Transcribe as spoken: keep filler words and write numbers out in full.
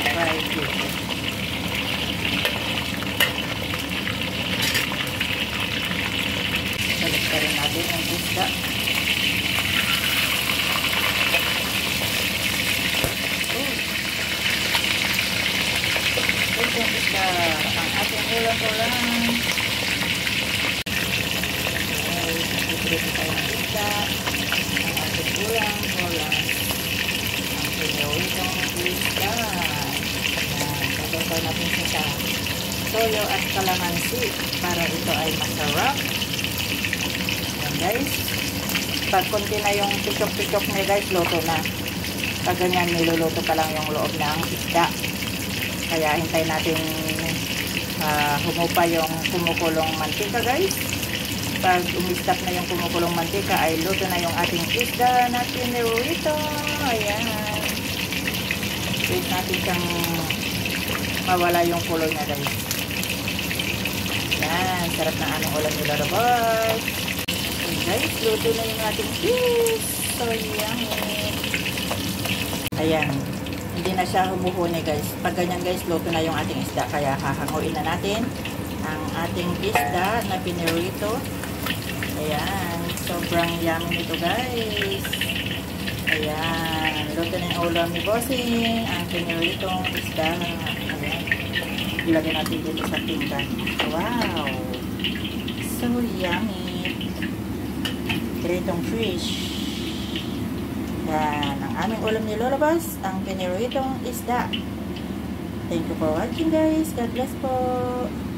fried fish. Balik pa rin natin ang isda. Ito yung isda, ang ating ulam-ulam. Ito tayo ng isda, ang ating ulam-ulam. Ang pinawitong isda. Pagkakal natin siya sa toyo at kalamansi para ito ay masarap. Ayan guys. Pag konti na yung pikok-pikok niya guys, luto na. Pag ganyan, niluluto pa lang yung loob ng isda. Kaya hintay natin uh, humupa yung kumukulong mantika guys. Pag umistap na yung kumukulong mantika ay luto na yung ating isda na pinirito. Ayan. Wait natin siyang mawala yung kulay niya guys. Ayan. Sarap na anong ulam nila boys. Okay guys, luto na yung ating fish. So yummy. Ayan. Hindi na siya humuhuni guys. Pag ganyan guys, luto na yung ating isda. Kaya hahanguin na natin ang ating isda na pinirito. Ayan. Sobrang yummy nito guys. Ayan. Luto na yung ulam ni Bossing. Ang piniritong isda. Ayan. Ilagay natin dito sa pinggan. Wow. So yummy. Piritong fish. Yan, ang aming ulam ni Lola Boss, ang piniritong isda. Thank you for watching guys. God bless po.